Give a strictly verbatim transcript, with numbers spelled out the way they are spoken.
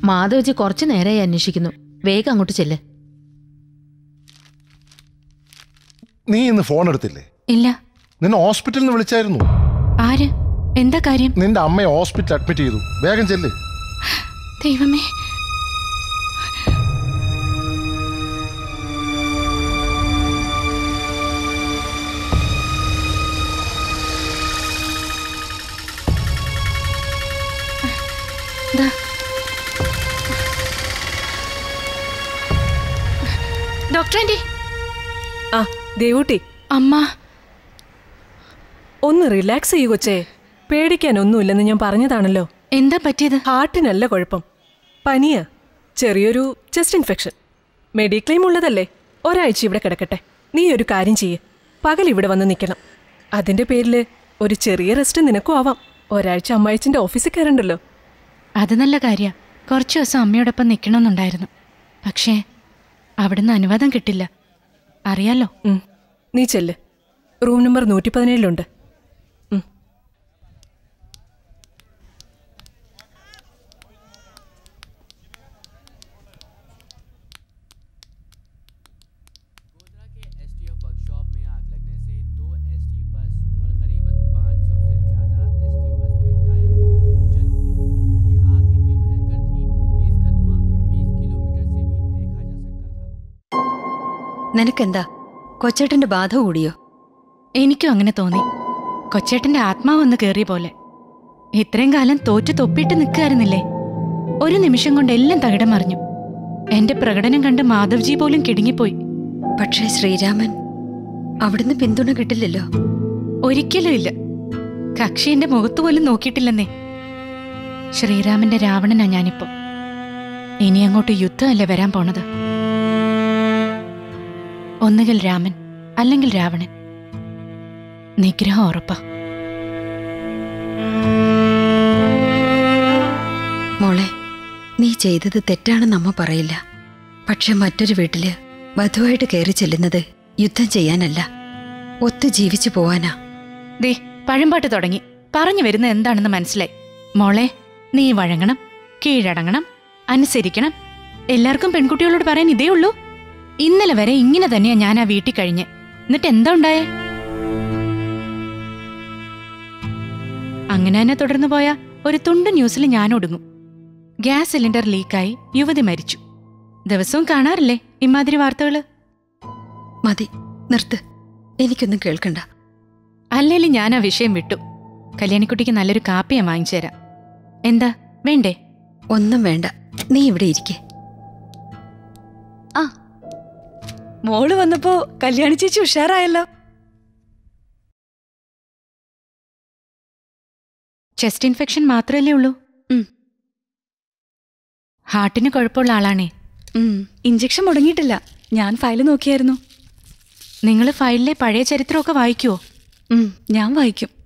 മാധവജി കുറച്ചു നേരമായി അന്വേഷിക്കുന്നു. വേഗം അങ്ങോട്ട് ചെല്ല്. നീ ഇന്ന് ഫോൺ എടുത്തില്ലേ? ഇല്ല. നിന്നെ ഹോസ്പിറ്റലിൽ നിന്ന് വിളിച്ചായിരുന്നു. ആര്? എന്താ കാര്യം? നിന്റെ അമ്മയെ ഹോസ്പിറ്റലിൽ അഡ്മിറ്റ് ചെയ്തു. വേഗം ചെല്ല്. ദൈവമേ. ഡോക്ടറെ. ആ ദേവൂട്ടി. അമ്മ ഒന്ന് റിലാക്സ് ചെയ്യൂ കൊച്ചേ. പേടിക്കാനൊന്നുമില്ലെന്ന് ഞാൻ പറഞ്ഞതാണല്ലോ. എന്താ പറ്റിയത്? ഹാർട്ടിനല്ല കുഴപ്പം, പനിയാ. ചെറിയൊരു ചെസ്റ്റ് ഇൻഫെക്ഷൻ. മെഡിക്ലെയിം ഉള്ളതല്ലേ. ഒരാഴ്ച ഇവിടെ കിടക്കട്ടെ. നീ ഒരു കാര്യം ചെയ്യ്, പകൽ ഇവിടെ വന്ന് നിൽക്കണം. അതിൻ്റെ പേരിൽ ഒരു ചെറിയ റെസ്റ്റ് നിനക്കും ആവാം. ഒരാഴ്ച അമ്മായിച്ചിൻ്റെ ഓഫീസിൽ കയറണ്ടല്ലോ. അത് നല്ല കാര്യമാണ്. കുറച്ച് ദിവസം അമ്മയോടൊപ്പം നിൽക്കണമെന്നുണ്ടായിരുന്നു. പക്ഷേ അവിടുന്ന് അനുവാദം കിട്ടില്ല. അറിയാലോ. നീ ചെല്ല്. റൂം നമ്പർ നൂറ്റി പതിനേഴിലുണ്ട്. നിനക്കെന്താ, കൊച്ചേട്ടന്റെ ബാധ കൂടിയോ? എനിക്കും അങ്ങനെ തോന്നി. കൊച്ചേട്ടന്റെ ആത്മാവ് ഒന്ന് കേറിയ പോലെ. ഇത്രയും കാലം തോറ്റു തൊപ്പിയിട്ട് നിൽക്കായിരുന്നില്ലേ? ഒരു നിമിഷം കൊണ്ട് എല്ലാം തകിടം മറിഞ്ഞു. എന്റെ പ്രകടനം കണ്ട് മാധവ്ജി പോലും കിടുങ്ങിപ്പോയി. പക്ഷേ ശ്രീരാമൻ അവിടുന്ന് പിന്തുണ കിട്ടില്ലല്ലോ. ഒരിക്കലും ഇല്ല. കക്ഷി എന്റെ മുഖത്ത് പോലും നോക്കിയിട്ടില്ലെന്നേ. ശ്രീരാമന്റെ രാവണനാ ഞാനിപ്പോ. ഇനി അങ്ങോട്ട് യുദ്ധമല്ലേ വരാൻ പോണത്. ഒന്നുകിൽ രാമൻ അല്ലെങ്കിൽ രാവണൻ. നിഗ്രഹം ഉറപ്പാ. മോളെ, നീ ചെയ്തത് തെറ്റാണെന്ന് അമ്മ പറയില്ല. പക്ഷെ മറ്റൊരു വീട്ടില് വധുവായിട്ട് കയറി ചെല്ലുന്നത് യുദ്ധം ചെയ്യാനല്ല, ഒത്തു ജീവിച്ചു പോവാനാ. ദേ പഴമ്പാട്ട് തുടങ്ങി. പറഞ്ഞു വരുന്ന എന്താണെന്ന് മനസ്സിലായി. മോളെ, നീ വഴങ്ങണം, കീഴടങ്ങണം, അനുസരിക്കണം. എല്ലാവർക്കും പെൺകുട്ടികളോട് പറയാൻ ഇതേ ഉള്ളൂ. ഇന്നലെ വരെ ഇങ്ങനെ തന്നെയാ ഞാൻ ആ വീട്ടിൽ കഴിഞ്ഞ്. എന്നിട്ട് എന്താ ഉണ്ടായേ? അങ്ങനെ തന്നെ തുടർന്നു പോയാ ഒരു തുണ്ട് ന്യൂസിൽ ഞാൻ ഒടുങ്ങും. ഗ്യാസ് സിലിണ്ടർ ലീക്കായി യുവതി മരിച്ചു. ദിവസവും കാണാറില്ലേ ഇമാതിരി വാർത്തകള്? മതി, നിർത്ത്. എനിക്കൊന്നും കേൾക്കണ്ട. അല്ലേലും ഞാൻ ആ വിഷയം വിട്ടു. കല്യാണിക്കുട്ടിക്ക് നല്ലൊരു കാപ്പി ഞാൻ വാങ്ങിച്ചു തരാം. എന്താ വേണ്ടേ? ഒന്നും വേണ്ട, നീ ഇവിടെ ഇരിക്കേ. ആ, മോള് വന്നപ്പോ കല്യാണി ചേച്ചി ഉഷാറായല്ലോ. ചെസ്റ്റ് ഇൻഫെക്ഷൻ മാത്രമല്ലേ ഉള്ളൂ? ഹാർട്ടിന് കുഴപ്പമുള്ള ആളാണേ. ഇഞ്ചക്ഷൻ മുടങ്ങിയിട്ടില്ല. ഞാൻ ഫയല് നോക്കിയായിരുന്നു. നിങ്ങൾ ഫയലിലെ പഴയ ചരിത്രമൊക്കെ വായിക്കുവോ? ഞാൻ വായിക്കും.